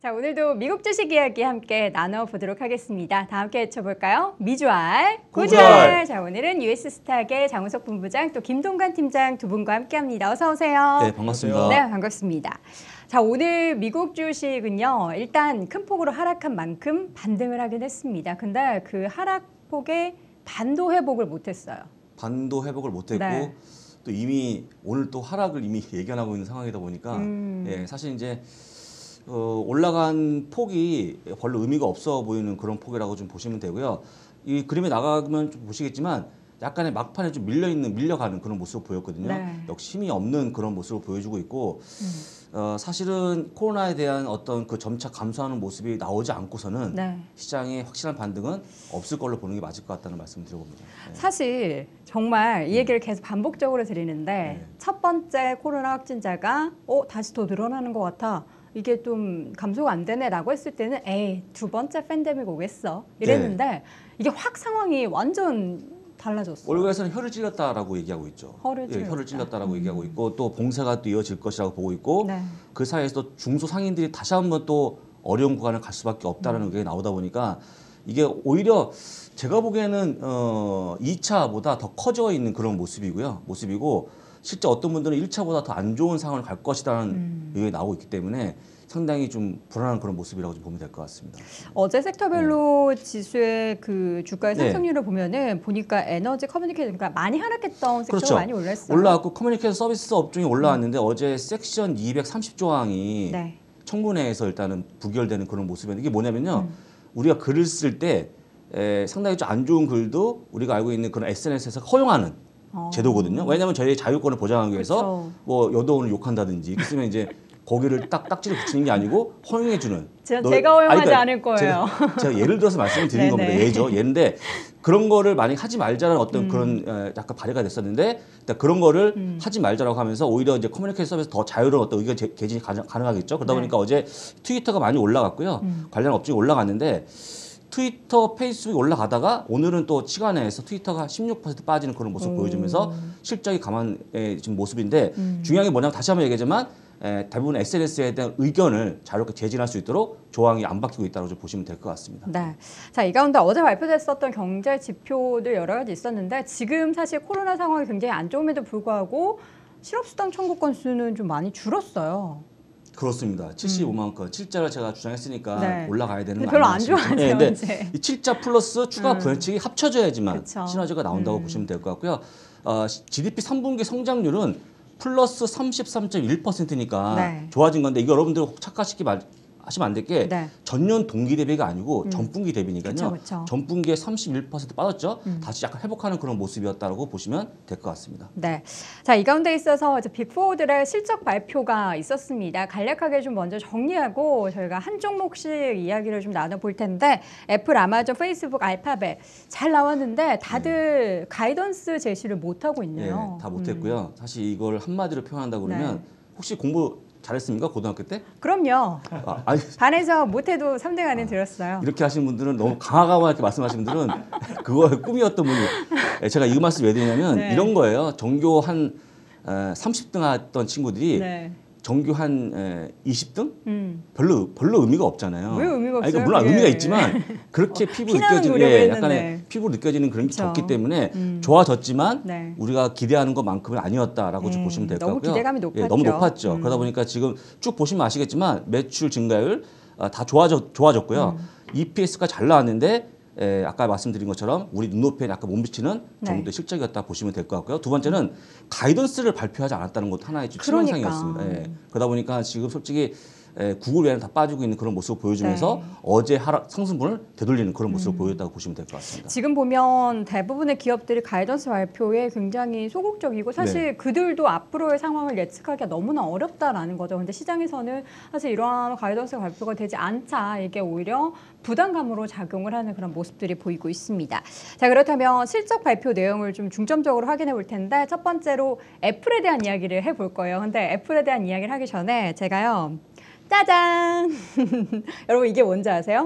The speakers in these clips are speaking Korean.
자, 오늘도 미국 주식 이야기 함께 나눠보도록 하겠습니다. 다 함께 외쳐볼까요? 미주알, 고주알. 자, 오늘은 US스탁의 장우석 본부장 또 김동관 팀장 두 분과 함께합니다. 어서 오세요. 네, 반갑습니다. 네, 반갑습니다. 자, 오늘 미국 주식은요, 일단 큰 폭으로 하락한 만큼 반등을 하긴 했습니다. 근데 그 하락폭에 반도 회복을 못했어요. 반도 회복을 못했고 네. 또 이미 오늘 또 하락을 이미 예견하고 있는 상황이다 보니까 예, 사실 이제 올라간 폭이 별로 의미가 없어 보이는 그런 폭이라고 좀 보시면 되고요. 이 그림에 나가면 좀 보시겠지만 약간의 막판에 좀 밀려가는 그런 모습을 보였거든요. 네. 역시 힘이 없는 그런 모습을 보여주고 있고 사실은 코로나에 대한 어떤 그 점차 감소하는 모습이 나오지 않고서는 네. 시장의 확실한 반등은 없을 걸로 보는 게 맞을 것 같다는 말씀을 드려봅니다. 네. 사실 정말 이 얘기를 계속 반복적으로 드리는데 네. 첫 번째 코로나 확진자가 다시 더 늘어나는 것 같아. 이게 좀 감소가 안 되네라고 했을 때는 에이, 두 번째 팬데믹 오겠어 이랬는데 이게 확 상황이 완전 달라졌어요. 월가에서는 혀를 찔렀다라고 얘기하고 있죠. 혀를 찔렀다라고 얘기하고 있고 또 봉쇄가 또 이어질 것이라고 보고 있고 네. 그 사이에서 중소상인들이 다시 한번 또 어려운 구간을 갈 수밖에 없다는 의견이 나오다 보니까 이게 오히려 제가 보기에는 2차보다 더 커져 있는 그런 모습이고 실제 어떤 분들은 1차보다 더 안 좋은 상황을 갈 것이라는 의견이 나오고 있기 때문에 상당히 좀 불안한 그런 모습이라고 좀 보면 될 것 같습니다. 어제 섹터별로 지수의 그 주가의 네. 상승률을 보면은 보니까 에너지 커뮤니케이션 그러니까 많이 하락했던 섹터가 그렇죠. 많이 올랐어요. 올라왔고 커뮤니케이션 서비스 업종이 올라왔는데 어제 섹션 230조항이 네. 청구내에서 일단은 부결되는 그런 모습이었는데 이게 뭐냐면요. 우리가 글을 쓸 때 상당히 좀 안 좋은 글도 우리가 알고 있는 그런 SNS에서 허용하는 제도거든요. 왜냐하면 저희의 자유권을 보장하기 위해서 그렇죠. 뭐 여도원을 욕한다든지 이렇게 쓰면 이제 거기를 딱지를 붙이는 게 아니고 허용해주는. 제가 허용하지 않을 거예요. 제가 예를 들어서 말씀을 드린 겁니다. 예인데 그런 거를 많이 하지 말자는 어떤 그런 약간 발의가 됐었는데 일단 그런 거를 하지 말자라고 하면서 오히려 이제 커뮤니케이션 서비스 더 자유로운 어떤 의견 개진이 가능하겠죠. 그러다 보니까 어제 트위터가 많이 올라갔고요. 관련 업종이 올라갔는데 트위터, 페이스북이 올라가다가 오늘은 또 시간에서 트위터가 16% 빠지는 그런 모습을 보여주면서 실적이 감안해 지금 모습인데 중요한 게 뭐냐면 다시 한번 얘기하지만 대부분 SNS에 대한 의견을 자유롭게 제진할 수 있도록 조항이 안 바뀌고 있다고 좀 보시면 될 것 같습니다. 네. 자, 이 가운데 어제 발표됐었던 경제 지표들 여러 가지 있었는데 지금 사실 코로나 상황이 굉장히 안 좋음에도 불구하고 실업수당 청구 건수는 좀 많이 줄었어요. 그렇습니다. 75만 건. 7자를 제가 주장했으니까 네. 올라가야 되는 근데 거 별로 아니겠습니까? 안 좋아하죠, 근데 이제. 이 7자 플러스 추가 부연책이 합쳐져야지만 그쵸. 시너지가 나온다고 보시면 될 것 같고요. GDP 3분기 성장률은 플러스 33.1%니까 네. 좋아진 건데 이거 여러분들 하시면 안 될 게 네. 전년 동기 대비가 아니고 전분기 대비니까요. 그쵸. 전분기에 31% 빠졌죠. 다시 약간 회복하는 그런 모습이었다고 보시면 될 것 같습니다. 네. 자, 이 가운데 있어서 이제 빅4들의 실적 발표가 있었습니다. 간략하게 좀 먼저 정리하고 저희가 한 종목씩 이야기를 좀 나눠볼 텐데 애플, 아마존, 페이스북, 알파벳 잘 나왔는데 다들 가이던스 제시를 못하고 있네요. 다 못했고요. 사실 이걸 한마디로 표현한다 그러면 혹시 공부 잘했습니까? 고등학교 때? 그럼요. 아니, 반에서 못해도 3등 안에 들었어요. 이렇게 하시는 분들은 너무 강하고 이렇게 말씀하시는 분들은 그거 꿈이었던 분이 제가 이 말씀 왜 드리냐면 네. 이런 거예요. 전교 한 30등 했던 친구들이 네. 전교 한 20등? 별로 의미가 없잖아요. 왜 의미가 아니, 없어요? 그러니까 물론 그게? 의미가 있지만 그렇게 피부 피나는 느껴지는 노력을 했는데. 약간의 피부 느껴지는 그런 게 그쵸. 적기 때문에 좋아졌지만 네. 우리가 기대하는 것만큼은 아니었다라고 좀 보시면 될 것 너무 같고요. 기대감이 높았죠. 너무 높았죠. 그러다 보니까 지금 쭉 보시면 아시겠지만 매출 증가율 다 좋아졌고요. EPS가 잘 나왔는데 아까 말씀드린 것처럼 우리 눈높이에 약간 못 미치는 정도의 실적이었다 보시면 될 것 같고요. 두 번째는 가이던스를 발표하지 않았다는 것도 하나의 치명상이었습니다. 그러다 보니까 지금 솔직히 구글 외에는 다 빠지고 있는 그런 모습을 보여주면서 어제 상승분을 되돌리는 그런 모습을 보였다고 보시면 될 것 같습니다. 지금 보면 대부분의 기업들이 가이던스 발표에 굉장히 소극적이고 사실 그들도 앞으로의 상황을 예측하기가 너무나 어렵다라는 거죠. 근데 시장에서는 사실 이러한 가이던스 발표가 되지 않자 이게 오히려 부담감으로 작용을 하는 그런 모습들이 보이고 있습니다. 자, 그렇다면 실적 발표 내용을 좀 중점적으로 확인해 볼 텐데 첫 번째로 애플에 대한 이야기를 해볼 거예요. 근데 애플에 대한 이야기를 하기 전에 제가요. 짜잔! 여러분 이게 뭔지 아세요?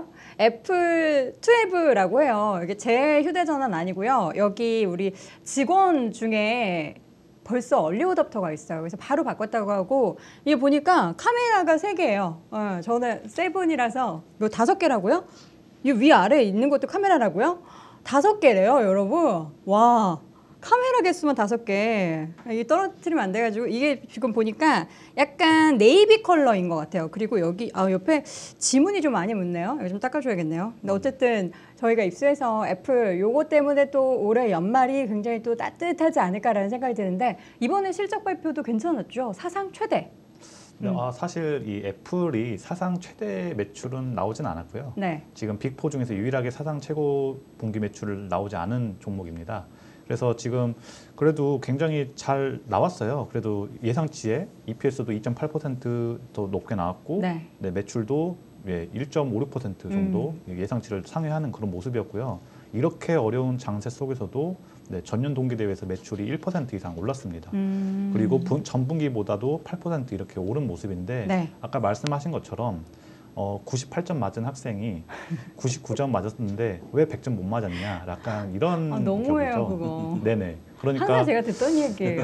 애플 투앱이라고 해요. 이게 제 휴대전화는 아니고요. 여기 우리 직원 중에 벌써 얼리 어답터가 있어요. 그래서 바로 바꿨다고 하고 이게 보니까 카메라가 3개예요. 저는 7이라서 뭐 5개라고요? 이 위아래에 있는 것도 카메라라고요? 5개래요, 여러분. 와. 카메라 개수만 5개. 이게 떨어뜨리면 안 돼가지고 이게 지금 보니까 약간 네이비 컬러인 것 같아요. 그리고 여기 옆에 지문이 좀 많이 묻네요. 이거 좀 닦아줘야겠네요. 근데 어쨌든 저희가 입수해서 애플 요거 때문에 또 올해 연말이 굉장히 또 따뜻하지 않을까라는 생각이 드는데 이번에 실적 발표도 괜찮았죠. 사상 최대. 사실 이 애플이 사상 최대 매출은 나오진 않았고요. 네. 지금 빅4 중에서 유일하게 사상 최고 분기 매출을 나오지 않은 종목입니다. 그래서 지금 그래도 굉장히 잘 나왔어요. 그래도 예상치에 EPS도 2.8%더 높게 나왔고 네. 네, 매출도 1.56% 정도 예상치를 상회하는 그런 모습이었고요. 이렇게 어려운 장세 속에서도 네, 전년 동기 대비해서 매출이 1% 이상 올랐습니다. 그리고 전분기보다도 8% 이렇게 오른 모습인데 네. 아까 말씀하신 것처럼 98점 맞은 학생이 99점 맞았는데 왜 100점 못 맞았냐? 약간 이런 너무해요, 격이죠. 그거. 네네. 그러니까 항상 제가 듣던 얘기예요.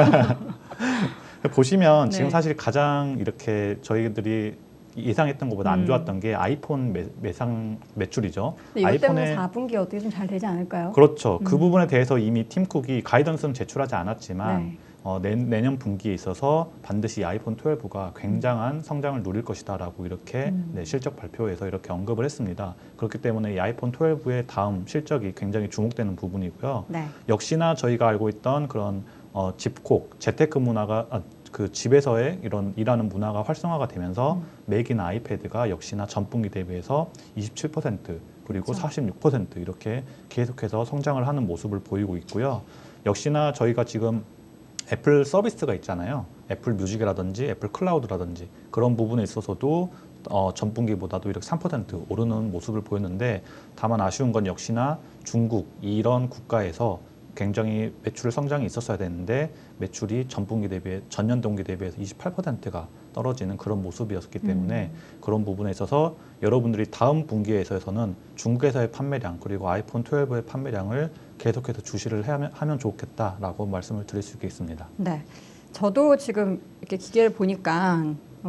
보시면 네. 지금 사실 가장 이렇게 저희들이 예상했던 것보다 안 좋았던 게 아이폰 매출이죠. 근데 이것 때문에 4분기 어떻게 좀 잘 되지 않을까요? 그렇죠. 그 부분에 대해서 이미 팀쿡이 가이던스는 제출하지 않았지만 네. 내년 분기에 있어서 반드시 아이폰 12가 굉장한 성장을 누릴 것이다라고 이렇게 네, 실적 발표에서 이렇게 언급을 했습니다. 그렇기 때문에 이 아이폰 12의 다음 실적이 굉장히 주목되는 부분이고요. 네. 역시나 저희가 알고 있던 그런 집콕, 재테크 문화가 그 집에서의 이런 일하는 문화가 활성화가 되면서 맥이나 아이패드가 역시나 전분기 대비해서 27% 그리고 그렇죠. 46% 이렇게 계속해서 성장을 하는 모습을 보이고 있고요. 역시나 저희가 지금 애플 서비스가 있잖아요. 애플 뮤직이라든지 애플 클라우드라든지 그런 부분에 있어서도 전분기보다도 이렇게 3% 오르는 모습을 보였는데 다만 아쉬운 건 역시나 중국 이런 국가에서 굉장히 매출 성장이 있었어야 되는데 매출이 전년 동기 대비해서 28%가 떨어지는 그런 모습이었기 때문에 그런 부분에 있어서 여러분들이 다음 분기에서는 중국에서의 판매량 그리고 아이폰 12의 판매량을 계속해서 주시를 하면 좋겠다라고 말씀을 드릴 수 있겠습니다. 네, 저도 지금 이렇게 기계를 보니까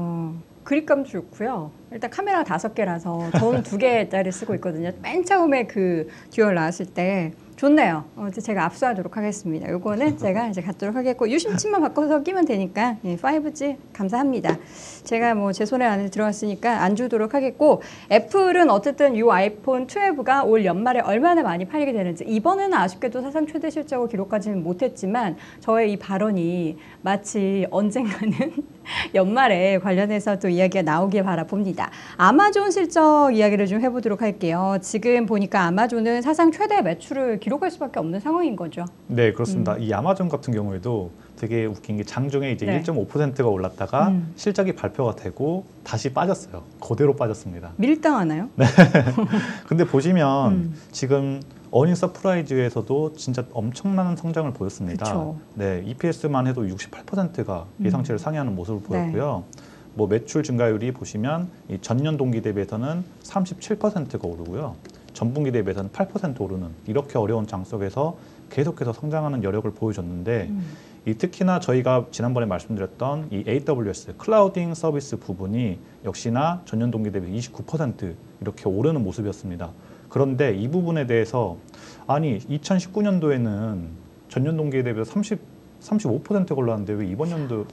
그립감도 좋고요. 일단 카메라가 5개라서 저는 2개짜리 쓰고 있거든요. 맨 처음에 그 듀얼 나왔을 때 좋네요. 제가 압수하도록 하겠습니다. 요거는 제가 이제 갖도록 하겠고 유심칩만 바꿔서 끼면 되니까 5G 감사합니다. 제가 뭐 제 손에 안에 들어갔으니까 안 주도록 하겠고 애플은 어쨌든 이 아이폰 12가 올 연말에 얼마나 많이 팔리게 되는지 이번에는 아쉽게도 사상 최대 실적을 기록하지는 못했지만 저의 이 발언이 마치 언젠가는 연말에 관련해서 또 이야기가 나오길 바라봅니다. 아마존 실적 이야기를 좀 해보도록 할게요. 지금 보니까 아마존은 사상 최대 매출을 기록할 수밖에 없는 상황인 거죠. 네, 그렇습니다. 이 아마존 같은 경우에도 되게 웃긴 게 장중에 이제 네. 1.5%가 올랐다가 실적이 발표가 되고 다시 빠졌어요. 그대로 빠졌습니다. 밀당하나요? 네. 근데 보시면 지금 어닝 서프라이즈에서도 진짜 엄청난 성장을 보였습니다. 그쵸. 네, EPS만 해도 68%가 예상치를 상회하는 모습을 보였고요. 뭐 매출 증가율이 보시면 이 전년 동기 대비해서는 37%가 오르고요. 전분기 대비해서는 8% 오르는 이렇게 어려운 장 속에서 계속해서 성장하는 여력을 보여줬는데 이 특히나 저희가 지난번에 말씀드렸던 이 AWS 클라우딩 서비스 부분이 역시나 전년 동기 대비 29% 이렇게 오르는 모습이었습니다. 그런데 이 부분에 대해서 아니 2019년도에는 전년 동기에 대비해서 35%가 올랐는데 왜 이번 연도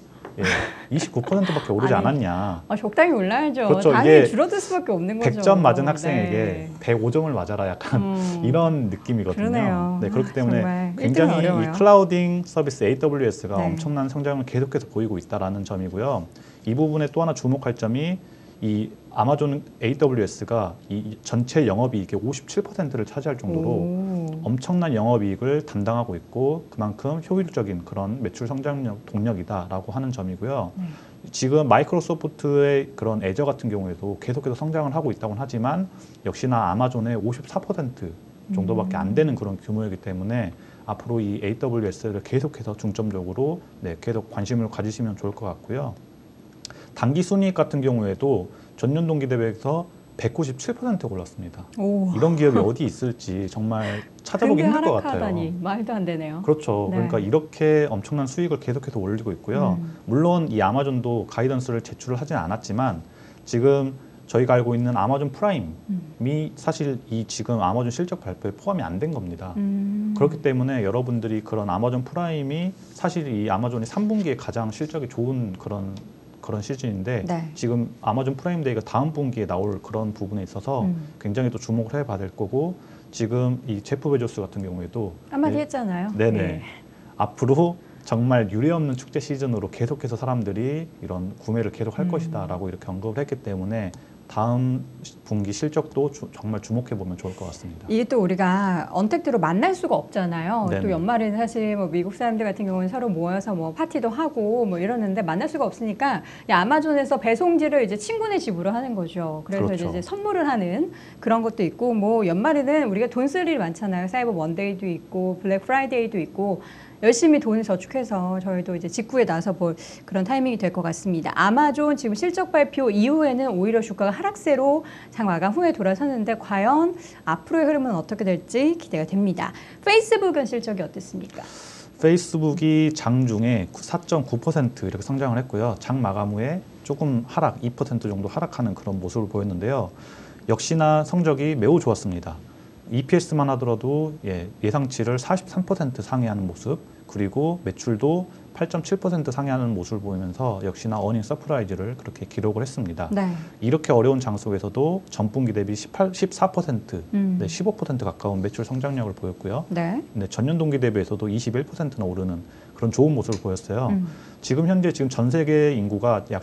29%밖에 오르지 아니, 않았냐. 적당히 올라야죠. 그렇죠. 당연히 이게 줄어들 수밖에 없는 거죠. 100점 맞은 학생에게 네. 105점을 맞아라 약간 이런 느낌이거든요. 그러네요. 네, 그렇기 때문에 정말 굉장히 이 클라우딩 서비스 AWS가 네. 엄청난 성장을 계속해서 보이고 있다는 점이고요. 이 부분에 또 하나 주목할 점이 이 아마존 AWS가 이 전체 영업이익의 57%를 차지할 정도로 엄청난 영업이익을 담당하고 있고 그만큼 효율적인 그런 매출 성장력 동력이다라고 하는 점이고요. 지금 마이크로소프트의 그런 애저 같은 경우에도 계속해서 성장을 하고 있다고는 하지만 역시나 아마존의 54% 정도밖에 안 되는 그런 규모이기 때문에 앞으로 이 AWS를 계속해서 중점적으로 계속 관심을 가지시면 좋을 것 같고요. 단기 순이익 같은 경우에도 전년 동기 대비해서 197% 올랐습니다. 오. 이런 기업이 어디 있을지 정말 찾아보기 근데 힘들 것 같아요. 하락하다니 말도 안 되네요. 그렇죠. 네. 그러니까 이렇게 엄청난 수익을 계속해서 올리고 있고요. 물론 이 아마존도 가이던스를 제출을 하진 않았지만 지금 저희가 알고 있는 아마존 프라임이 사실 이 지금 아마존 실적 발표에 포함이 안 된 겁니다. 그렇기 때문에 여러분들이 그런 아마존 프라임이 사실 이 아마존이 3분기에 가장 실적이 좋은 그런 시즌인데 네. 지금 아마존 프라임 데이가 다음 분기에 나올 그런 부분에 있어서 굉장히 또 주목을 해봐야 될 거고 지금 이 제프 베조스 같은 경우에도 한마디 네, 했잖아요. 네네. 네. 앞으로 정말 유례없는 축제 시즌으로 계속해서 사람들이 이런 구매를 계속 할 것이다라고 이렇게 언급을 했기 때문에 다음 분기 실적도 정말 주목해 보면 좋을 것 같습니다. 이게 또 우리가 언택트로 만날 수가 없잖아요. 네네. 또 연말에는 사실 뭐 미국 사람들 같은 경우는 서로 모여서 뭐 파티도 하고 뭐 이러는데 만날 수가 없으니까 아마존에서 배송지를 이제 친구네 집으로 하는 거죠. 그래서 그렇죠. 이제 선물을 하는 그런 것도 있고 뭐 연말에는 우리가 돈 쓸 일이 많잖아요. 사이버 먼데이도 있고 블랙 프라이데이도 있고 열심히 돈을 저축해서 저희도 이제 직구에 나서 볼 그런 타이밍이 될 것 같습니다. 아마존 지금 실적 발표 이후에는 오히려 주가가 하락세로 장 마감 후에 돌아섰는데 과연 앞으로의 흐름은 어떻게 될지 기대가 됩니다. 페이스북은 실적이 어땠습니까? 페이스북이 장중에 4.9% 이렇게 성장을 했고요. 장 마감 후에 조금 하락, 2% 정도 하락하는 그런 모습을 보였는데요. 역시나 성적이 매우 좋았습니다. EPS만 하더라도 예상치를 43% 상회하는 모습, 그리고 매출도 8.7% 상회하는 모습을 보이면서 역시나 어닝 서프라이즈를 그렇게 기록을 했습니다. 네. 이렇게 어려운 장속에서도 전분기 대비 14%, 15% 가까운 매출 성장력을 보였고요. 네. 네, 전년 동기 대비해서도 21%나 오르는 그런 좋은 모습을 보였어요. 지금 현재 전 세계 인구가 약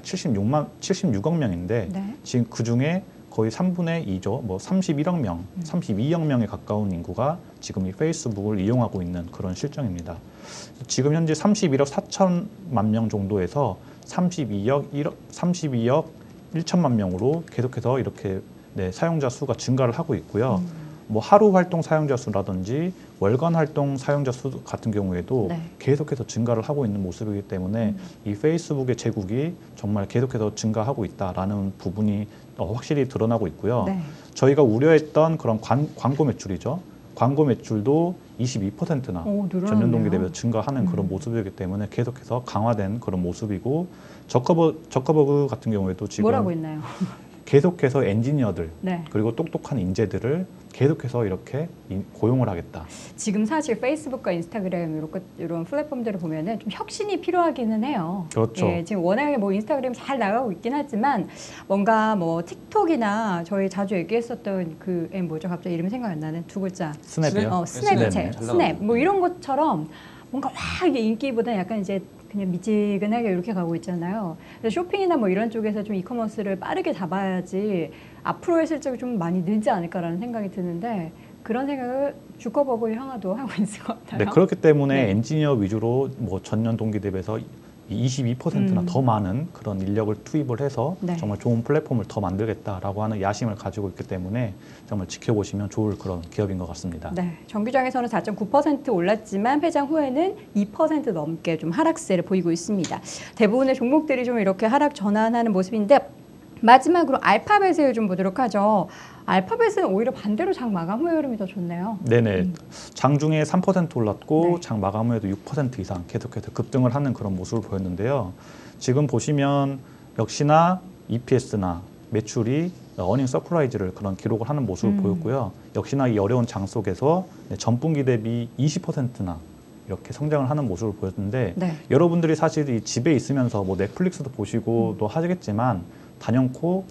76억 명인데 네. 지금 그 중에 거의 3분의 2죠. 뭐 31억 명, 32억 명에 가까운 인구가 지금 이 페이스북을 이용하고 있는 그런 실정입니다. 지금 현재 31억 4천만 명 정도에서 32억 1천만 명으로 계속해서 이렇게 사용자 수가 증가를 하고 있고요. 뭐 하루 활동 사용자 수라든지 월간 활동 사용자 수 같은 경우에도 네. 계속해서 증가를 하고 있는 모습이기 때문에 이 페이스북의 제국이 정말 계속해서 증가하고 있다라는 부분이 확실히 드러나고 있고요. 네. 저희가 우려했던 그런 광고 매출이죠. 광고 매출도 22%나 늘어났네요. 전년 동기 대비 증가하는 그런 모습이기 때문에 계속해서 강화된 그런 모습이고 저커버그 같은 경우에도 지금 뭐라고 있나요? 계속해서 엔지니어들 네. 그리고 똑똑한 인재들을 계속해서 이렇게 고용을 하겠다. 지금 사실 페이스북과 인스타그램 이런 플랫폼들을 보면은 좀 혁신이 필요하기는 해요. 그렇죠. 예, 지금 워낙에 뭐 인스타그램 잘 나가고 있긴 하지만 뭔가 뭐 틱톡이나 저희 자주 얘기했었던 그 뭐죠? 갑자기 이름이 생각이 안 나는 두 글자. 스냅이요? 스냅챗, 잘 스냅. 뭐 나가고. 이런 것처럼 뭔가 확 이게 인기보다 약간 이제 그냥 미지근하게 이렇게 가고 있잖아요. 그래서 쇼핑이나 뭐 이런 쪽에서 좀 이커머스를 빠르게 잡아야지 앞으로의 실적이 좀 많이 늘지 않을까라는 생각이 드는데 그런 생각을 주커버그를 향하도 하고 있을 것 같아요. 네, 그렇기 때문에 네. 엔지니어 위주로 뭐 전년 동기 대비해서 22%나 더 많은 그런 인력을 투입을 해서 네. 정말 좋은 플랫폼을 더 만들겠다라고 하는 야심을 가지고 있기 때문에 정말 지켜보시면 좋을 그런 기업인 것 같습니다. 네, 정규장에서는 4.9% 올랐지만 회장 후에는 2% 넘게 좀 하락세를 보이고 있습니다. 대부분의 종목들이 좀 이렇게 하락 전환하는 모습인데 마지막으로 알파벳을 좀 보도록 하죠. 알파벳은 오히려 반대로 장 마감 후의 흐름이 더 좋네요. 네네. 장중에 3% 올랐고 네. 장 마감 후에도 6% 이상 계속해서 급등을 하는 그런 모습을 보였는데요. 지금 보시면 역시나 EPS나 매출이 어닝 서프라이즈를 그런 기록을 하는 모습을 보였고요. 역시나 이 어려운 장 속에서 전분기 대비 20%나 이렇게 성장을 하는 모습을 보였는데 네. 여러분들이 사실 이 집에 있으면서 뭐 넷플릭스도 보시고도 하시겠지만 단연코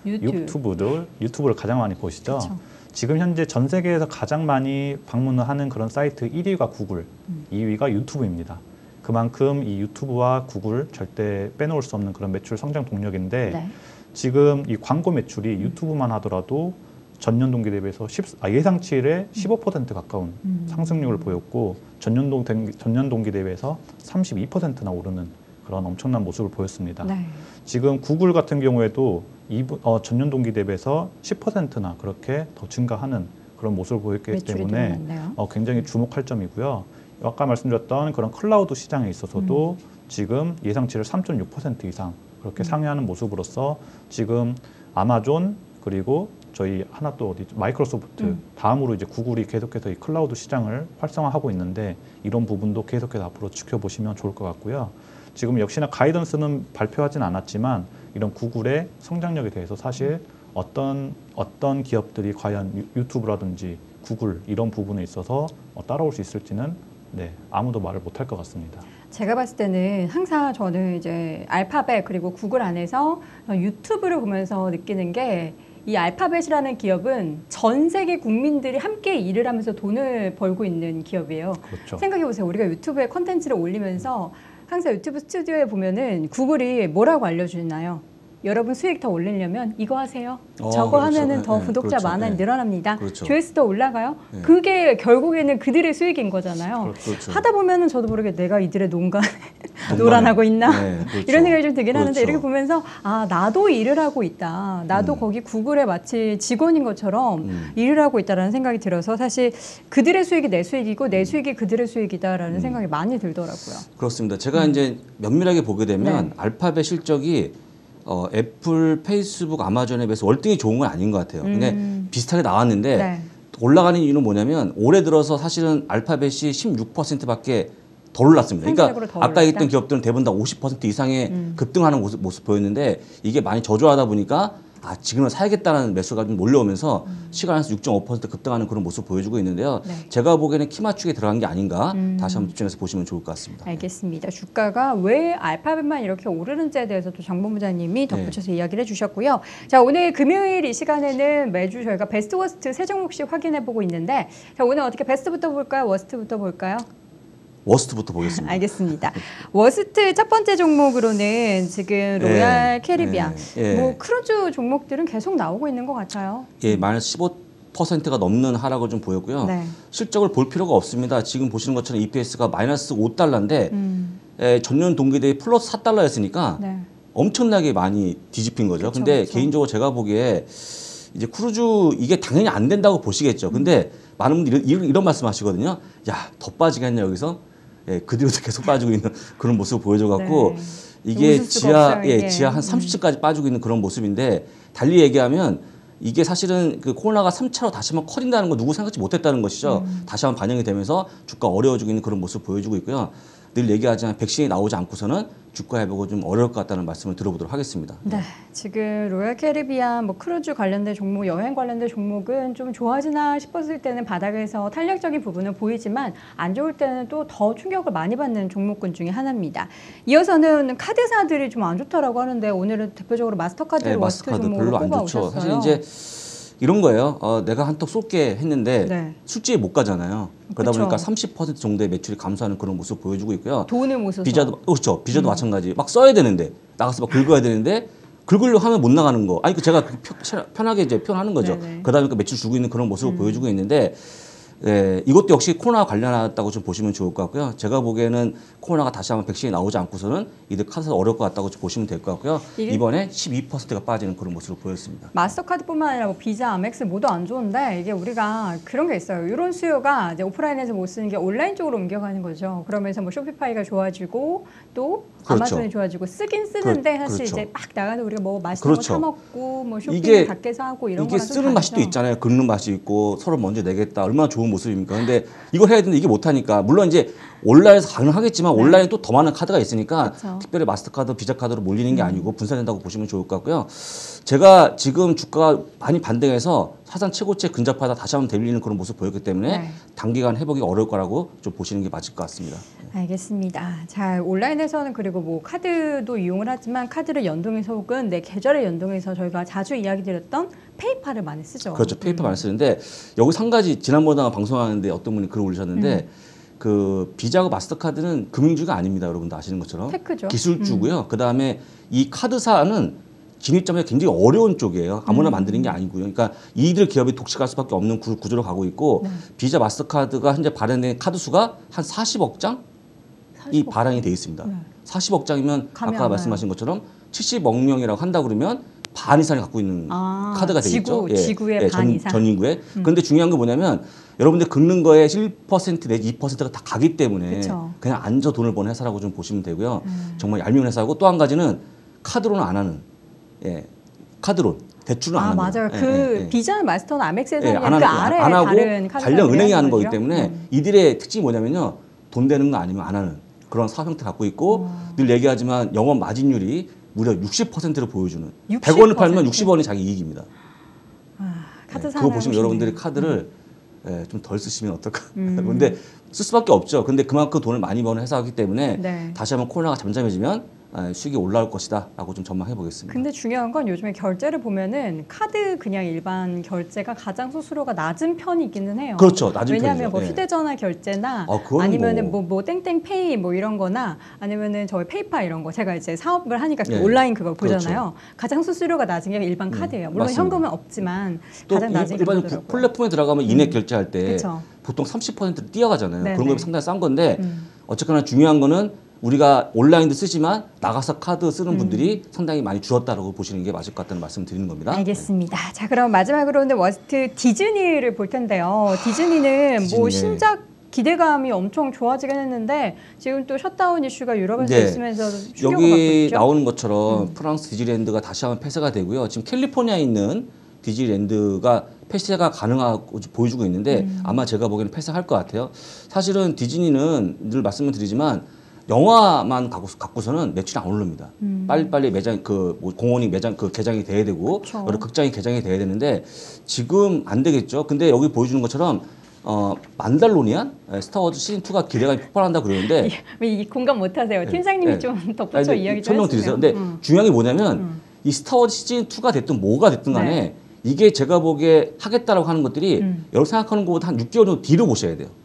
유튜브를 가장 많이 보시죠. 그쵸. 지금 현재 전 세계에서 가장 많이 방문을 하는 그런 사이트 1위가 구글, 2위가 유튜브입니다. 그만큼 이 유튜브와 구글 절대 빼놓을 수 없는 그런 매출 성장 동력인데 네. 지금 이 광고 매출이 유튜브만 하더라도 전년 동기 대비해서 예상치의 15% 가까운 상승률을 보였고 전년 동기 대비해서 32%나 오르는 그런 엄청난 모습을 보였습니다. 네. 지금 구글 같은 경우에도 전년 동기 대비해서 10%나 그렇게 더 증가하는 그런 모습을 보였기 매출이 때문에 늘어났네요. 굉장히 주목할 점이고요. 아까 말씀드렸던 그런 클라우드 시장에 있어서도 지금 예상치를 3.6% 이상 그렇게 상회하는 모습으로서 지금 아마존 그리고 저희 하나 또 어디 마이크로소프트 다음으로 이제 구글이 계속해서 이 클라우드 시장을 활성화하고 있는데 이런 부분도 계속해서 앞으로 지켜보시면 좋을 것 같고요. 지금 역시나 가이던스는 발표하진 않았지만 이런 구글의 성장력에 대해서 사실 어떤 기업들이 과연 유튜브라든지 구글 이런 부분에 있어서 따라올 수 있을지는 아무도 말을 못할 것 같습니다. 제가 봤을 때는 항상 저는 이제 알파벳 그리고 구글 안에서 유튜브를 보면서 느끼는 게 이 알파벳이라는 기업은 전 세계 국민들이 함께 일을 하면서 돈을 벌고 있는 기업이에요. 그렇죠. 생각해 보세요. 우리가 유튜브에 컨텐츠를 올리면서 항상 유튜브 스튜디오에 보면은 구글이 뭐라고 알려주나요? 여러분 수익 더 올리려면 이거 하세요. 저거 그렇죠. 하면은 더 네, 구독자 그렇죠. 많아 네. 늘어납니다. 그렇죠. 조회수 더 올라가요. 네. 그게 결국에는 그들의 수익인 거잖아요. 그렇죠. 하다 보면은 저도 모르게 내가 이들의 농간에 노란하고 있나 그렇죠. 이런 생각이 좀 들긴 하는데 그렇죠. 이렇게 보면서 아 나도 일을 하고 있다. 나도 거기 구글에 마치 직원인 것처럼 일을 하고 있다라는 생각이 들어서 사실 그들의 수익이 내 수익이고 내 수익이 그들의 수익이다라는 생각이 많이 들더라고요. 그렇습니다. 제가 이제 면밀하게 보게 되면 네. 알파벳 실적이 애플, 페이스북, 아마존에 비해서 월등히 좋은 건 아닌 것 같아요. 근데 비슷하게 나왔는데 네. 올라가는 이유는 뭐냐면 올해 들어서 사실은 알파벳이 16%밖에 덜 올랐습니다. 그러니까 상대적으로 더 아까 올랐다? 얘기했던 기업들은 대부분 다 50% 이상의 급등하는 모습 보였는데 이게 많이 저조하다 보니까 아 지금은 사야겠다는 매수가 좀 몰려오면서 시간 안에서 6.5% 급등하는 그런 모습 보여주고 있는데요. 네. 제가 보기에는 키 맞추기에 들어간 게 아닌가 다시 한번 집중해서 보시면 좋을 것 같습니다. 알겠습니다. 주가가 왜 알파벳만 이렇게 오르는지에 대해서 또 정본부장님이 덧붙여서 이야기를 해주셨고요. 자 오늘 금요일 이 시간에는 매주 저희가 베스트 워스트 세 종목씩 확인해보고 있는데 자 오늘 어떻게 베스트부터 볼까요? 워스트부터 볼까요? 워스트부터 보겠습니다. 알겠습니다. 워스트 첫 번째 종목으로는 지금 로얄 캐리비안, 예. 뭐 크루즈 종목들은 계속 나오고 있는 것 같아요. 예, 마이너스 15%가 넘는 하락을 좀 보였고요. 네. 실적을 볼 필요가 없습니다. 지금 보시는 것처럼 EPS가 마이너스 5달러인데 전년 동기 대비 플러스 4달러였으니까 네. 엄청나게 많이 뒤집힌 거죠. 그쵸, 근데 그쵸. 개인적으로 제가 보기에 이제 크루즈 이게 당연히 안 된다고 보시겠죠. 근데 많은 분들이 이런 말씀 하시거든요. 야, 더 빠지겠냐 여기서? 예, 그 뒤로도 계속 빠지고 있는 그런 모습을 보여줘갖고 네. 이게 웃을 수가 없어요, 이게. 지하 한 30층까지 빠지고 있는 그런 모습인데 달리 얘기하면 이게 사실은 그 코로나가 3차로 다시 한번 커진다는 거 누구 생각지 못했다는 것이죠. 다시 한번 반영이 되면서 주가 어려워지고 있는 그런 모습 보여주고 있고요. 늘 얘기하지만 백신이 나오지 않고서는 주가 회복은 좀 어려울 것 같다는 말씀을 들어보도록 하겠습니다. 네, 지금 로얄 캐리비안, 뭐 크루즈 관련된 종목, 여행 관련된 종목은 좀 좋아지나 싶었을 때는 바닥에서 탄력적인 부분은 보이지만 안 좋을 때는 또 더 충격을 많이 받는 종목군 중에 하나입니다. 이어서는 카드사들이 좀 안 좋다라고 하는데 오늘은 대표적으로 마스터카드를 네, 워스트 마스터카드 종목으로 별로 안 꼽아 좋죠. 오셨어요. 사실 이제 이런 거예요. 내가 한턱 쏠게 했는데 네. 술집에 못 가잖아요. 그러다 그쵸. 보니까 30% 정도의 매출이 감소하는 그런 모습 보여주고 있고요. 돈을 못 써서 비자도 그렇죠. 비자도 마찬가지. 막 써야 되는데 나가서 막 긁어야 되는데 긁으려 하면 못 나가는 거. 아니 그 제가 편하게 이제 표현하는 거죠. 네네. 그러다 보니까 매출 주고 있는 그런 모습을 보여주고 있는데 이것도 역시 코로나와 관련하다고 좀 보시면 좋을 것 같고요. 제가 보기에는 코로나가 다시 한번 백신이 나오지 않고서는 이들 카드사 어려울 것 같다고 좀 보시면 될 것 같고요. 이번에 12%가 빠지는 그런 모습을 보였습니다. 마스터카드뿐만 아니라 뭐 비자, 아멕스 모두 안 좋은데 이게 우리가 그런 게 있어요. 이런 수요가 이제 오프라인에서 못 쓰는 게 온라인 쪽으로 옮겨가는 거죠. 그러면서 뭐 쇼피파이가 좋아지고 또 그렇죠. 아마존이 좋아지고 쓰긴 쓰는데 사실 그렇죠. 이제 막 나가는 우리가 뭐 맛있는 그렇죠. 거 사 먹고 뭐 쇼핑 이게- 밖에서 하고 이런 이게 거랑 좀 쓰는 맛이 또 다르죠. 있잖아요. 긁는 맛이 있고 서로 먼저 내겠다. 얼마나 좋은 모습입니까? 근데 이걸 해야 되는데 이게 못하니까 물론 이제 온라인에서 가능하겠지만 온라인에 또 더 많은 카드가 있으니까 그렇죠. 특별히 마스터카드, 비자카드로 몰리는 게 아니고 분산된다고 보시면 좋을 것 같고요. 제가 지금 주가가 많이 반등해서 사상 최고치에 근접하다 다시 한번 되밀리는 그런 모습 보였기 때문에 네. 단기간 회복이 어려울 거라고 좀 보시는 게 맞을 것 같습니다. 알겠습니다. 자, 온라인에서는 그리고 뭐 카드도 이용을 하지만 카드를 연동해서 혹은 내 계좌를 연동해서 저희가 자주 이야기 드렸던 페이팔을 많이 쓰죠. 그렇죠. 페이퍼 많이 쓰는데 여기서 한 가지 지난번에 방송하는데 어떤 분이 글을 올리셨는데 그 비자하고 마스터카드는 금융주가 아닙니다. 여러분도 아시는 것처럼 테크죠. 기술주고요. 그다음에 이 카드사는 진입점이 굉장히 어려운 쪽이에요. 아무나 만드는 게 아니고요. 그러니까 이들 기업이 독식할 수밖에 없는 구조로 가고 있고 비자 마스터카드가 현재 발행된 카드 수가 한 40억 장이 40억 발행이 돼 있습니다. 네. 40억 장이면 감이 아까 안 말씀하신 것처럼 70억 명이라고 한다 그러면 반 이상을 갖고 있는 아, 카드가 되겠죠. 지구의 반 이상. 전 인구의. 그런데 중요한 건 뭐냐면 여러분들 긁는 거에 1% 내지 2%가 다 가기 때문에 그쵸. 그냥 앉아 돈을 버는 회사라고 좀 보시면 되고요. 정말 얄미운 회사고 또 한 가지는 카드로는 안 하는 카드론. 대출은 안 합니다. 맞아요. 예, 그 예, 예. 비자나 마스터나 아멕스에서 예, 는 안 그 하는 아래 안 하고 다른 카드 관련 은행이 하는 거기 거죠? 때문에 이들의 특징이 뭐냐면요. 돈 되는 거 아니면 안 하는 그런 사업 형태 갖고 있고 늘 얘기하지만 영업 마진율이 무려 60%를 보여주는 100원을 팔면 60원이 자기 이익입니다. 카드 그거 보시면 사나우시네. 여러분들이 카드를 좀 덜 쓰시면 어떨까. 근데 쓸 수밖에 없죠. 근데 그만큼 돈을 많이 버는 회사이기 때문에 네. 다시 한번 코로나가 잠잠해지면 수익이 올라올 것이다 라고 좀 전망해 보겠습니다. 근데 중요한 건 요즘에 결제를 보면은 카드 그냥 일반 결제가 가장 수수료가 낮은 편이기는 해요. 그렇죠. 낮은 왜냐하면 편이죠. 뭐 예. 휴대전화 결제나 그거는 아니면은 뭐 땡땡페이 뭐 이런 거나 아니면은 저희 페이파 이런 거 제가 이제 사업을 하니까 예. 온라인 그걸 그렇죠. 보잖아요. 가장 수수료가 낮은 게 일반 카드예요. 물론 맞습니다. 현금은 없지만 또 가장 낮은 게 일반 그거더라고요. 플랫폼에 들어가면 인액 결제할 때 그쵸. 보통 30% 뛰어가잖아요. 네네. 그런 거 상당히 싼 건데 어쨌거나 중요한 거는 우리가 온라인도 쓰지만 나가서 카드 쓰는 분들이 상당히 많이 줄었다라고 보시는 게 맞을 것 같다는 말씀을 드리는 겁니다. 알겠습니다. 자, 그럼 마지막으로는 워스트 디즈니를 볼 텐데요. 디즈니는 뭐 디즈니. 신작 기대감이 엄청 좋아지긴 했는데 지금 또 셧다운 이슈가 유럽에서 네. 있으면서 충격을 받고 여기 있죠. 나오는 것처럼 프랑스 디즈니랜드가 다시 한번 폐쇄가 되고요. 지금 캘리포니아에 있는 디즈니랜드가 폐쇄가 가능하고 보여주고 있는데 아마 제가 보기에는 폐쇄할 것 같아요. 사실은 디즈니는 늘 말씀을 드리지만 영화만 갖고서는 매출이 안 오릅니다. 빨리빨리 매장 뭐 공원이 매장 개장이 돼야 되고 그쵸. 여러 극장이 개장이 돼야 되는데 지금 안 되겠죠. 근데 여기 보여주는 것처럼 만달로니안 스타워즈 시즌 2가 기대감이 폭발한다 그러는데 이 공감 못하세요. 팀장님이 네. 좀 덧붙여 이야기 좀 설명드리세요. 해주세요. 근데 중요한 게 뭐냐면 이 스타워즈 시즌 2가 됐든 뭐가 됐든 간에 네. 이게 제가 보기에 하겠다라고 하는 것들이 여러분 생각하는 것보다 한 6개월 정도 뒤로 보셔야 돼요.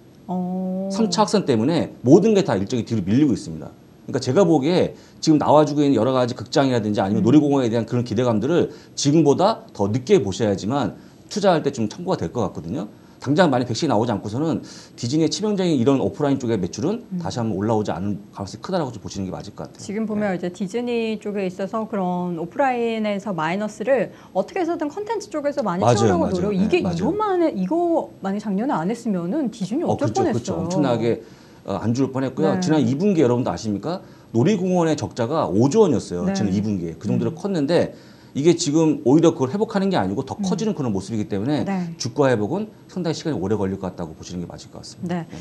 3차 확산 때문에 모든 게 다 일정이 뒤로 밀리고 있습니다. 그러니까 제가 보기에 지금 나와주고 있는 여러 가지 극장이라든지 아니면 놀이공원에 대한 그런 기대감들을 지금보다 더 늦게 보셔야지만 투자할 때 좀 참고가 될 것 같거든요. 당장 만약 백신이 나오지 않고서는 디즈니의 치명적인 이런 오프라인 쪽의 매출은 다시 한번 올라오지 않을 가능성이 크다라고 좀 보시는 게 맞을 것 같아요. 지금 보면 이제 디즈니 쪽에 있어서 그런 오프라인에서 마이너스를 어떻게 해서든 컨텐츠 쪽에서 많이 맞아요, 채우려고 맞아요. 노력. 네, 이게 맞아요. 이거 만약 작년에 안 했으면은 디즈니 어쩔 그렇죠, 뻔했어요. 그렇죠. 엄청나게 안 죽을 뻔했고요. 네. 지난 2분기에 여러분도 아십니까? 놀이공원의 적자가 5조 원이었어요. 네. 지난 2분기에. 그 정도로 컸는데 이게 지금 오히려 그걸 회복하는 게 아니고 더 커지는 그런 모습이기 때문에 네. 주가 회복은 상당히 시간이 오래 걸릴 것 같다고 보시는 게 맞을 것 같습니다. 네,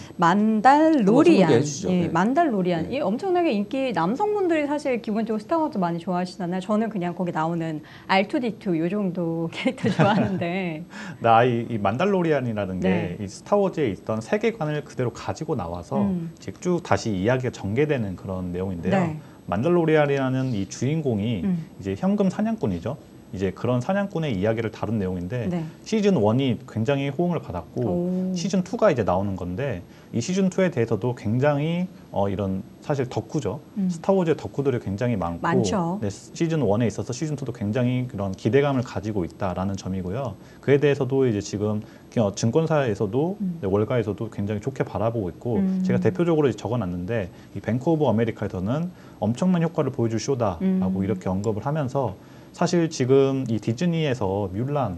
만달로리안. 한번 해주시죠. 예, 네. 만달로리안. 이 엄청나게 인기 남성분들이 사실 기본적으로 스타워즈 많이 좋아하시잖아요. 저는 그냥 거기 나오는 R2D2 요 정도 캐릭터 좋아하는데. 이 만달로리안이라는 네. 게 이 스타워즈에 있던 세계관을 그대로 가지고 나와서 이제 쭉 다시 이야기가 전개되는 그런 내용인데요. 네. 만달로리안이라는 이 주인공이 이제 현금 사냥꾼이죠. 이제 그런 사냥꾼의 이야기를 다룬 내용인데 네. 시즌 1이 굉장히 호응을 받았고 오. 시즌 2가 이제 나오는 건데 이 시즌 2에 대해서도 굉장히 이런 사실 덕후죠. 스타워즈의 덕후들이 굉장히 많죠. 네, 시즌 1에 있어서 시즌 2도 굉장히 그런 기대감을 가지고 있다라는 점이고요. 그에 대해서도 이제 지금 증권사에서도 네, 월가에서도 굉장히 좋게 바라보고 있고 제가 대표적으로 적어놨는데 이 뱅크 오브 아메리카에서는 엄청난 효과를 보여줄 쇼다라고 이렇게 언급을 하면서 사실 지금 이 디즈니에서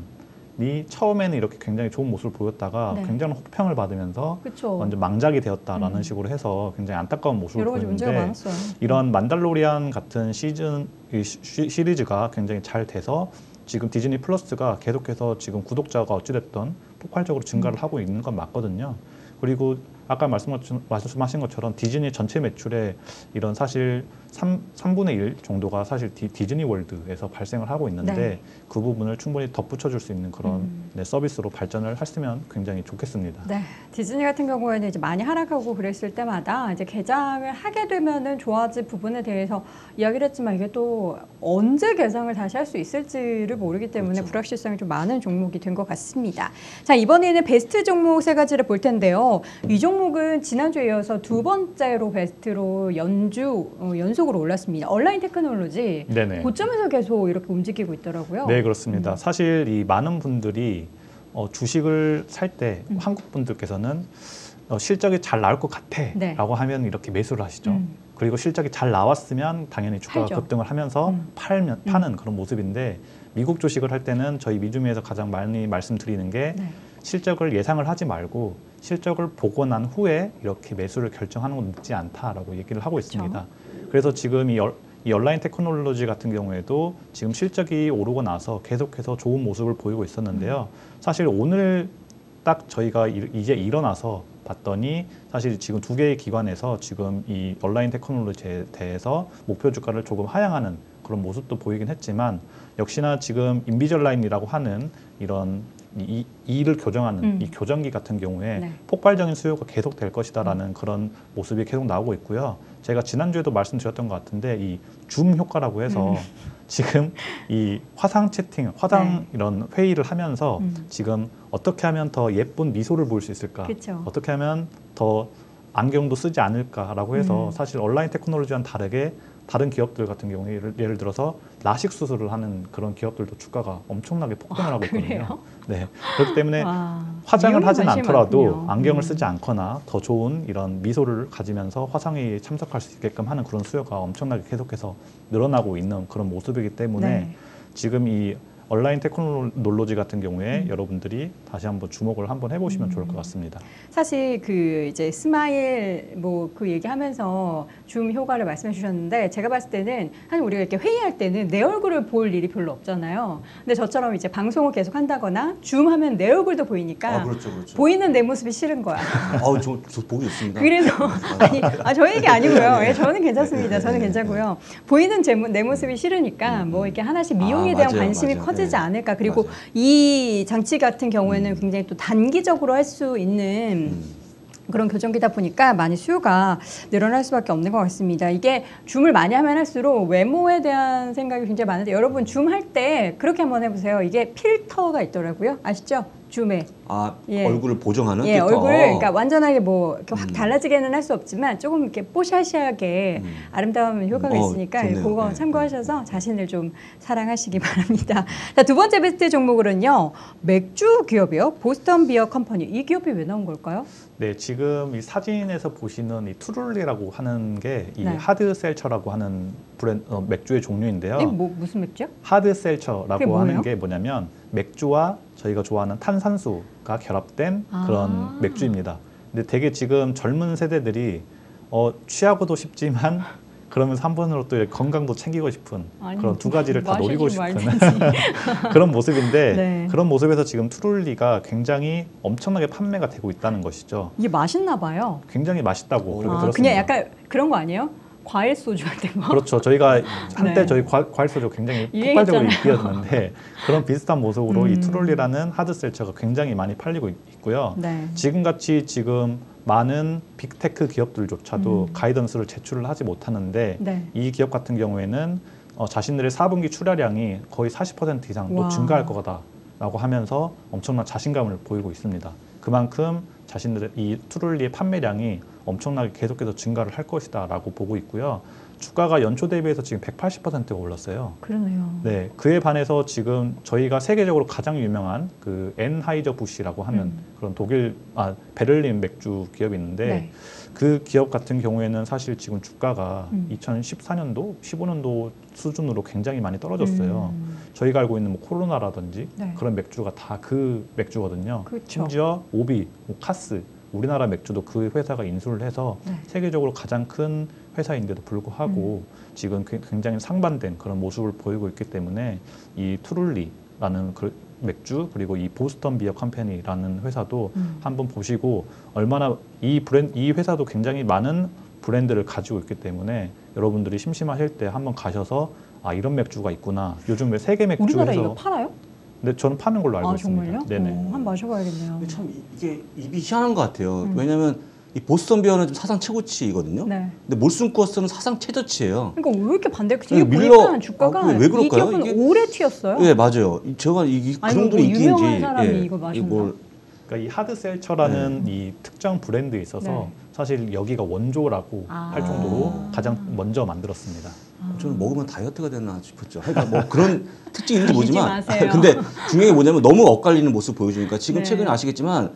뮬란이 처음에는 이렇게 굉장히 좋은 모습을 보였다가 네. 굉장히 혹평을 받으면서 그쵸. 완전 망작이 되었다라는 식으로 해서 굉장히 안타까운 모습을 여러 가지 문제가 보였는데 많았어요. 이런 만달로리안 같은 시리즈가 굉장히 잘 돼서 지금 디즈니 플러스가 계속해서 지금 구독자가 어찌됐든 폭발적으로 증가를 하고 있는 건 맞거든요. 그리고 아까 말씀하신 것처럼 디즈니 전체 매출의 이런 사실 3분의 1 정도가 사실 디즈니 월드에서 발생을 하고 있는데 네. 그 부분을 충분히 덧붙여줄 수 있는 그런 네, 서비스로 발전을 했으면 굉장히 좋겠습니다. 네, 디즈니 같은 경우에는 이제 많이 하락하고 그랬을 때마다 이제 개장을 하게 되면은 좋아질 부분에 대해서 이야기를 했지만 이게 또 언제 개장을 다시 할 수 있을지를 모르기 때문에 그렇죠. 불확실성이 좀 많은 종목이 된 것 같습니다. 자, 이번에는 베스트 종목 세 가지를 볼 텐데요. 이 종목은 지난주에 이어서 두 번째로 베스트로 연속으로 올랐습니다. 온라인 테크놀로지 네네. 고점에서 계속 이렇게 움직이고 있더라고요. 네, 그렇습니다. 사실 이 많은 분들이 주식을 살 때 한국 분들께서는 실적이 잘 나올 것 같아 네. 라고 하면 이렇게 매수를 하시죠. 그리고 실적이 잘 나왔으면 당연히 주가가 팔죠. 급등을 하면서 파는 그런 모습인데 미국 주식을 할 때는 저희 미주미에서 가장 많이 말씀드리는 게 네. 실적을 예상을 하지 말고 실적을 보고 난 후에 이렇게 매수를 결정하는 건 늦지 않다라고 얘기를 하고 있습니다. 그래서 지금 이 온라인 테크놀로지 같은 경우에도 지금 실적이 오르고 나서 계속해서 좋은 모습을 보이고 있었는데요. 사실 오늘 딱 저희가 이제 일어나서 봤더니 사실 지금 두 개의 기관에서 지금 이 온라인 테크놀로지에 대해서 목표 주가를 조금 하향하는 그런 모습도 보이긴 했지만 역시나 지금 인비절라인이라고 하는 이런 이를 교정하는 이 교정기 같은 경우에 네. 폭발적인 수요가 계속 될 것이다라는 그런 모습이 계속 나오고 있고요. 제가 지난주에도 말씀드렸던 것 같은데 이 줌 효과라고 해서 지금 이 화상 채팅, 화상 이런 회의를 하면서 지금 어떻게 하면 더 예쁜 미소를 보일 수 있을까? 그쵸. 어떻게 하면 더 안경도 쓰지 않을까라고 해서 사실 온라인 테크놀로지와는 다르게 다른 기업들 같은 경우에 예를 들어서 라식 수술을 하는 그런 기업들도 주가가 엄청나게 폭등을 하고 있거든요. 그래요? 네. 그렇기 때문에 와, 화장을 미용에 하진 관심이 않더라도 많군요. 안경을 쓰지 않거나 더 좋은 이런 미소를 가지면서 화상회의에 참석할 수 있게끔 하는 그런 수요가 엄청나게 계속해서 늘어나고 있는 그런 모습이기 때문에 네. 지금 이 온라인 테크놀로지 같은 경우에 여러분들이 다시 한번 주목을 한번 해보시면 좋을 것 같습니다. 사실 그 이제 스마일 뭐 그 얘기하면서 줌 효과를 말씀해 주셨는데 제가 봤을 때는 사실 우리가 이렇게 회의할 때는 내 얼굴을 볼 일이 별로 없잖아요. 근데 저처럼 이제 방송을 계속 한다거나 줌 하면 내 얼굴도 보이니까 그렇죠, 그렇죠. 보이는 내 모습이 싫은 거야. 저 보기 좋습니다. 그래서 저 얘기 아니고요. 예, 저는 괜찮습니다. 저는 괜찮고요. 보이는 내 모습이 싫으니까 뭐 이렇게 하나씩 미용에 대한 맞아요, 관심이 맞아요. 커지지 네. 않을까. 그리고 맞아요. 이 장치 같은 경우에는 굉장히 또 단기적으로 할 수 있는 그런 교정기다 보니까 많이 수요가 늘어날 수밖에 없는 것 같습니다. 이게 줌을 많이 하면 할수록 외모에 대한 생각이 굉장히 많은데 여러분 줌 할 때 그렇게 한번 해보세요. 이게 필터가 있더라고요. 아시죠? 줌에. 예. 얼굴을 보정하는 예, 필터. 얼굴을 그러니까 완전하게 뭐 이렇게 확 달라지게는 할 수 없지만 조금 이렇게 뽀샤시하게 아름다운 효과가 있으니까 좋네요. 그거 네. 참고하셔서 자신을 좀 사랑하시기 바랍니다. 자, 두 번째 베스트 종목으로는요. 맥주 기업이요. 보스턴 비어 컴퍼니. 이 기업이 왜 나온 걸까요? 네, 지금 이 사진에서 보시는 이 투룰리라고 하는 게 이 네. 하드셀처라고 하는 맥주의 종류인데요. 이게 무슨 맥주요? 그게 하드셀처라고 뭐예요? 하는 게 뭐냐면 맥주와 저희가 좋아하는 탄산수가 결합된 그런 맥주입니다. 근데 되게 지금 젊은 세대들이 취하고도 싶지만 그러면서 한번으로 또 건강도 챙기고 싶은 아니, 그런 두 가지를 다 노리고 마시지 싶은 말든지. 그런 모습인데 네. 그런 모습에서 지금 투룰리가 굉장히 엄청나게 판매가 되고 있다는 것이죠. 이게 맛있나 봐요. 굉장히 맛있다고 그렇게 들었습니다. 그냥 약간 그런 거 아니에요? 과일 소주 같은 거? 그렇죠. 저희가 한때 네. 저희 과일 소주 굉장히 유행했잖아요. 폭발적으로 인기였는데 그런 비슷한 모습으로 이 투롤리라는 하드셀처가 굉장히 많이 팔리고 있고요. 네. 지금같이 지금 많은 빅테크 기업들조차도 가이던스를 제출을 하지 못하는데 네. 이 기업 같은 경우에는 자신들의 4분기 출하량이 거의 40% 이상 또 와. 증가할 거다라고 하면서 엄청난 자신감을 보이고 있습니다. 그만큼 자신들의 이 투룰리의 판매량이 엄청나게 계속해서 증가를 할 것이다라고 보고 있고요. 주가가 연초 대비해서 지금 180%가 올랐어요. 그러네요. 네, 그에 반해서 지금 저희가 세계적으로 가장 유명한 그 엔하이저 부시라고 하는 그런 베를린 맥주 기업이 있는데 네. 그 기업 같은 경우에는 사실 지금 주가가 2014년도, 15년도 수준으로 굉장히 많이 떨어졌어요. 저희가 알고 있는 뭐 코로나라든지 네. 그런 맥주가 다 그 맥주거든요. 그렇죠. 심지어 오비, 카스 우리나라 맥주도 그 회사가 인수를 해서 네. 세계적으로 가장 큰 회사인데도 불구하고 지금 굉장히 상반된 그런 모습을 보이고 있기 때문에 이 투룰리라는 그 맥주 그리고 이 보스턴 비어 컴퍼니라는 회사도 한번 보시고 얼마나 이 회사도 굉장히 많은 브랜드를 가지고 있기 때문에 여러분들이 심심하실 때 한번 가셔서 이런 맥주가 있구나. 요즘 왜 세계 맥주에서 우리나라에 이거 팔아요? 네, 저는 파는 걸로 알고 있습니다. 정말요? 네네. 한번 마셔봐야겠네요. 참 이게 입이 희한한 것 같아요. 왜냐하면 이 보스턴 비어는 좀 사상 최고치거든요. 네. 근데 몰슨코어스는 사상 최저치예요. 그러니까 왜 이렇게 반대로 되게 밀러- 보니까 주가가 왜 그럴까요? 이 기업은 이게- 오래 튀었어요. 네, 맞아요. 제가 그 아니, 정도 뭐 인기인지 유명한 사람이 이거 마셨나? 그러니까 이 하드셀처라는 이 특정 브랜드에 있어서 네. 사실 여기가 원조라고 할 정도로 가장 먼저 만들었습니다. 저는 먹으면 다이어트가 되나 싶었죠. 그러니까 뭐 그런 특징이 있는지 믿지 모르지만 마세요. 근데 중요한 게 뭐냐면 너무 엇갈리는 모습 보여주니까 지금 네. 최근에 아시겠지만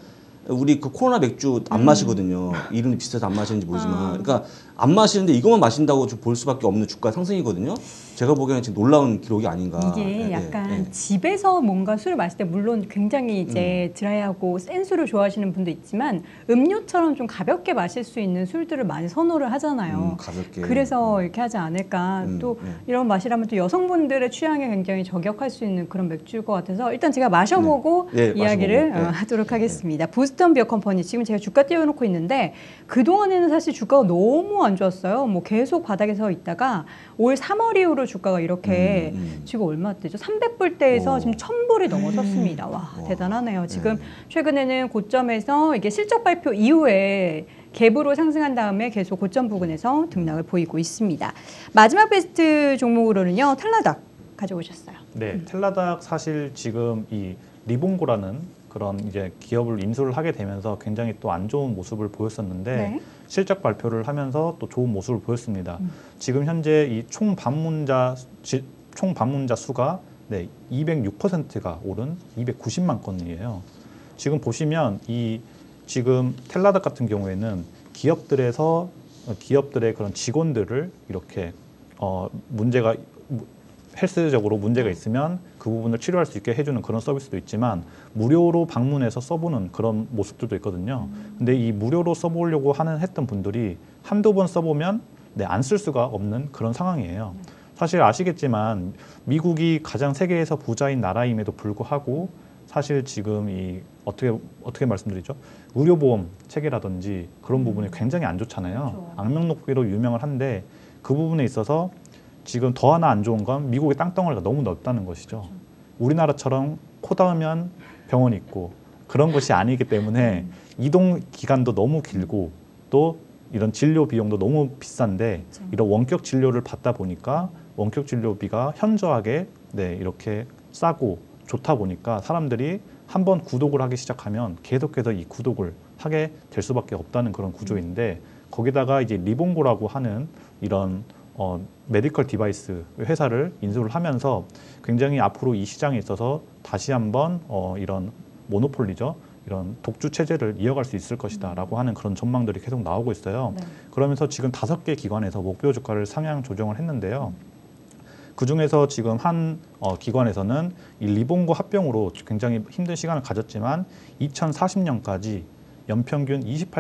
우리 그 코로나 맥주 안 마시거든요. 이름이 비슷해서 안 마시는지 모르지만, 그러니까 안 마시는데 이것만 마신다고 좀 볼 수밖에 없는 주가 상승이거든요. 제가 보기에는 지금 놀라운 기록이 아닌가. 이게 약간 집에서 뭔가 술을 마실 때 물론 굉장히 이제 드라이하고 센 술을 좋아하시는 분도 있지만 음료처럼 좀 가볍게 마실 수 있는 술들을 많이 선호를 하잖아요. 가볍게. 그래서 이렇게 하지 않을까. 또 이런 맛이라면 또 여성분들의 취향에 굉장히 저격할 수 있는 그런 맥주일 것 같아서 일단 제가 마셔보고 이야기를 마셔보고. 하도록 하겠습니다. 보스턴 비어 컴퍼니 지금 제가 주가 띄워놓고 있는데 그동안에는 사실 주가가 너무 안 좋았어요. 뭐 계속 바닥에 서 있다가 올 3월 이후로 주가가 이렇게 지금 얼마대죠? 300불대에서 지금 1000불이 넘어섰습니다. 와, 대단하네요. 지금 최근에는 고점에서 이게 실적 발표 이후에 갭으로 상승한 다음에 계속 고점 부근에서 등락을 보이고 있습니다. 마지막 베스트 종목으로는요, 텔라닥 가져오셨어요. 네, 텔라닥 사실 지금 이 리봉고라는 그런 이제 기업을 인수를 하게 되면서 굉장히 또 안 좋은 모습을 보였었는데 네. 실적 발표를 하면서 또 좋은 모습을 보였습니다. 지금 현재 이 총 방문자 수가 206%가 오른 290만 건이에요. 지금 보시면 이 지금 텔라닥 같은 경우에는 기업들의 그런 직원들을 이렇게 헬스적으로 문제가 있으면 그 부분을 치료할 수 있게 해주는 그런 서비스도 있지만 무료로 방문해서 써보는 그런 모습들도 있거든요. 근데 이 무료로 써보려고 했던 분들이 한두 번 써보면 안 쓸 수가 없는 그런 상황이에요. 사실 아시겠지만 미국이 가장 세계에서 부자인 나라임에도 불구하고 사실 지금 이 어떻게 말씀드리죠? 의료보험 체계라든지 그런 부분이 굉장히 안 좋잖아요. 그렇죠. 악명 높기로 유명을 한데 그 부분에 있어서 지금 더 하나 안 좋은 건 미국의 땅덩어리가 너무 넓다는 것이죠. 그렇죠. 우리나라처럼 코 닿으면 병원이 있고 그런 것이 아니기 때문에 이동 기간도 너무 길고 또 이런 진료 비용도 너무 비싼데 그렇죠. 이런 원격 진료를 받다 보니까 원격 진료비가 현저하게 이렇게 싸고 좋다 보니까 사람들이 한번 구독을 하기 시작하면 계속해서 이 구독을 하게 될 수밖에 없다는 그런 구조인데 거기다가 이제 리봉고라고 하는 이런 메디컬 디바이스 회사를 인수를 하면서 굉장히 앞으로 이 시장에 있어서 다시 한번 이런 모노폴리죠. 이런 독주 체제를 이어갈 수 있을 것이다라고 하는 그런 전망들이 계속 나오고 있어요. 네. 그러면서 지금 5개 기관에서 목표 주가를 상향 조정을 했는데요. 그 중에서 지금 한 기관에서는 이 리봉고 합병으로 굉장히 힘든 시간을 가졌지만 2040년까지 연평균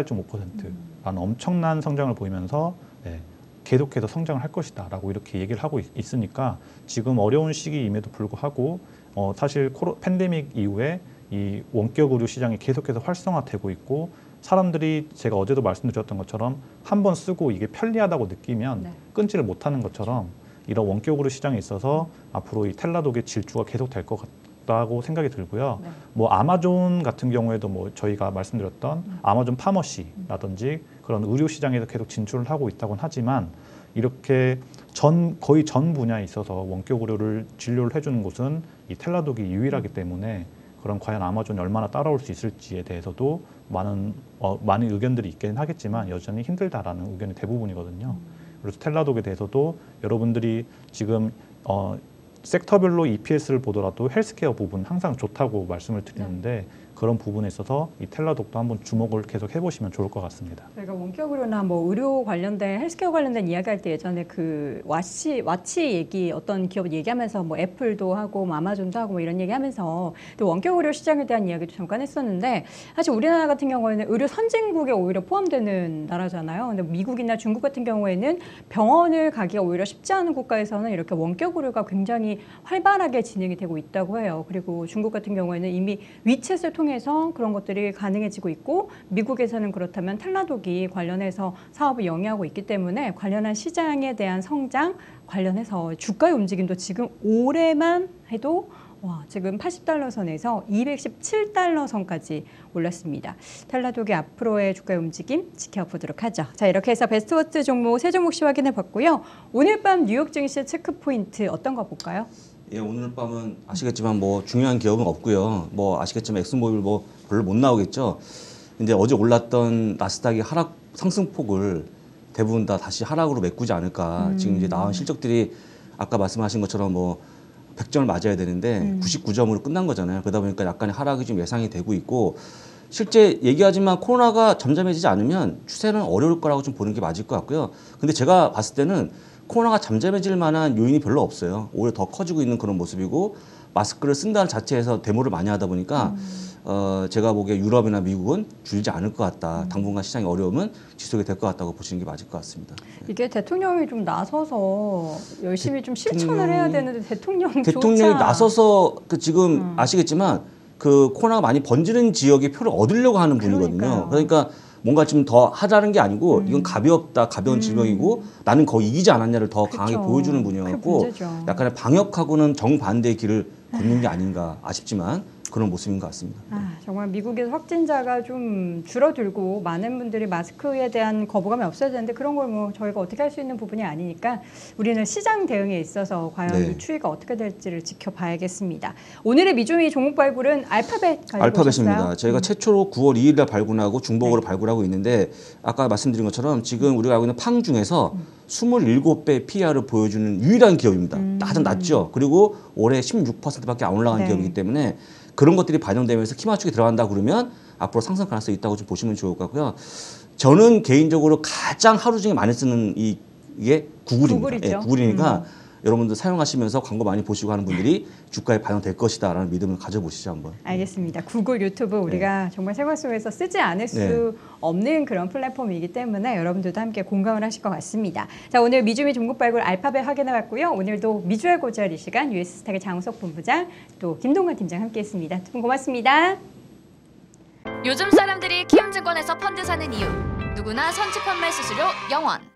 28.5%라는 엄청난 성장을 보이면서 계속해서 성장을 할 것이다라고 이렇게 얘기를 하고 있으니까 지금 어려운 시기임에도 불구하고 사실 팬데믹 이후에 이 원격 의료 시장이 계속해서 활성화되고 있고 사람들이 제가 어제도 말씀드렸던 것처럼 한번 쓰고 이게 편리하다고 느끼면 끊지를 못하는 것처럼 이런 원격 의료 시장에 있어서 앞으로 이 텔라독의 질주가 계속 될 것 같다고 생각이 들고요. 뭐 아마존 같은 경우에도 뭐 저희가 말씀드렸던 아마존 파머시라든지 그런 의료 시장에서 계속 진출을 하고 있다고는 하지만 이렇게 거의 전 분야에 있어서 원격 의료를 진료를 해주는 곳은 이 텔라독이 유일하기 때문에 그럼 과연 아마존이 얼마나 따라올 수 있을지에 대해서도 많은 의견들이 있긴 하겠지만 여전히 힘들다라는 의견이 대부분이거든요. 그래서 텔라독에 대해서도 여러분들이 지금 섹터별로 EPS를 보더라도 헬스케어 부분 항상 좋다고 말씀을 드리는데 그런 부분에 있어서 이 텔라독도 한번 주목을 계속 해보시면 좋을 것 같습니다. 저희가 원격 의료나 뭐 의료 관련된 헬스케어 관련된 이야기할 때 예전에 그 와치 얘기 어떤 기업 얘기하면서 뭐 애플도 하고 뭐 아마존도 하고 뭐 이런 얘기하면서 또 원격 의료 시장에 대한 이야기도 잠깐 했었는데 사실 우리나라 같은 경우에는 의료 선진국에 오히려 포함되는 나라잖아요. 근데 미국이나 중국 같은 경우에는 병원을 가기가 오히려 쉽지 않은 국가에서는 이렇게 원격 의료가 굉장히 활발하게 진행이 되고 있다고 해요. 그리고 중국 같은 경우에는 이미 위챗을 통해서 그런 것들이 가능해지고 있고 미국에서는 그렇다면 텔라독이 관련해서 사업을 영위하고 있기 때문에 관련한 시장에 대한 성장 관련해서 주가의 움직임도 지금 올해만 해도 지금 80달러 선에서 217달러 선까지 올랐습니다. 텔라독의 앞으로의 주가의 움직임 지켜보도록 하죠. 자, 이렇게 해서 베스트워치 종목 세 종목씩 확인해 봤고요. 오늘 밤 뉴욕 증시 체크 포인트 어떤 거 볼까요? 예, 오늘 밤은 아시겠지만 뭐 중요한 기업은 없고요. 뭐 아시겠지만 엑슨모빌 뭐 별로 못 나오겠죠. 근데 어제 올랐던 나스닥의 하락 상승폭을 대부분 다 다시 하락으로 메꾸지 않을까. 지금 이제 나온 실적들이 아까 말씀하신 것처럼 뭐 100점을 맞아야 되는데 99점으로 끝난 거잖아요. 그러다 보니까 약간의 하락이 좀 예상이 되고 있고 실제 얘기하지만 코로나가 잠잠해지지 않으면 추세는 어려울 거라고 좀 보는 게 맞을 것 같고요. 근데 제가 봤을 때는 코로나가 잠잠해질 만한 요인이 별로 없어요. 오히려 더 커지고 있는 그런 모습이고 마스크를 쓴다는 자체에서 데모를 많이 하다 보니까 제가 보기에 유럽이나 미국은 줄지 않을 것 같다. 당분간 시장의 어려움은 지속이 될 것 같다고 보시는 게 맞을 것 같습니다. 이게 대통령이 좀 나서서 열심히 좀 실천을 해야 되는데 대통령이 나서서 지금 아시겠지만 그 코로나가 많이 번지는 지역에 표를 얻으려고 하는 분이거든요. 그러니까요. 그러니까 뭔가 좀 더 하자는 게 아니고 이건 가볍다, 가벼운 질병이고 나는 거의 이기지 않았냐를 더 강하게 그쵸. 보여주는 그게 분이었고 문제죠. 약간의 방역하고는 정반대의 길을 걷는 게 아닌가 아쉽지만 그런 모습인 것 같습니다. 정말 미국에서 확진자가 좀 줄어들고 많은 분들이 마스크에 대한 거부감이 없어야 되는데 그런 걸 뭐 저희가 어떻게 할 수 있는 부분이 아니니까 우리는 시장 대응에 있어서 과연 네. 이 추이가 어떻게 될지를 지켜봐야겠습니다. 오늘의 미주미 종목 발굴은 알파벳 가지고 알파벳입니다. 오셨어요? 저희가 최초로 9월 2일 날 발굴하고 중복으로 발굴하고 있는데 아까 말씀드린 것처럼 지금 우리가 알고 있는 팡 중에서 27배 PR을 보여주는 유일한 기업입니다. 가장 낮죠. 그리고 올해 16%밖에 안 올라간 네. 기업이기 때문에 그런 것들이 반영되면서 키 맞추기 들어간다 그러면 앞으로 상승 가능성이 있다고 좀 보시면 좋을 것 같고요. 저는 개인적으로 가장 하루 중에 많이 쓰는 이게 구글입니다. 구글이죠. 예, 구글이니까 여러분들 사용하시면서 광고 많이 보시고 하는 분들이 주가에 반영될 것이다라는 믿음을 가져보시죠 한번. 알겠습니다. 구글, 유튜브 우리가 정말 생활 속에서 쓰지 않을 수 없는 그런 플랫폼이기 때문에 여러분들도 함께 공감을 하실 것 같습니다. 자, 오늘 미주미 종목 발굴 알파벳 확인해봤고요. 오늘도 미주알 고주알 이 시간 US스탁의 장우석 본부장 또 김동관 팀장 함께했습니다. 두 분 고맙습니다. 요즘 사람들이 키움증권에서 펀드 사는 이유 누구나 선취 판매 수수료 0원